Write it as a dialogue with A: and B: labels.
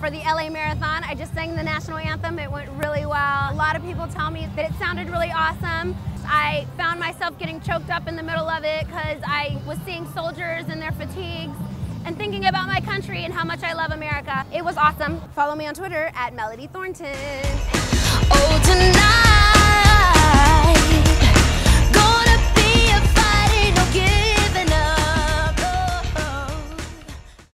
A: For the LA Marathon, I just sang the national anthem. It went really well. A lot of people tell me that it sounded really awesome. I found myself getting choked up in the middle of it because I was seeing soldiers in their fatigues and thinking about my country and how much I love America. It was awesome. Follow me on Twitter at Melody Thornton. Oh, tonight.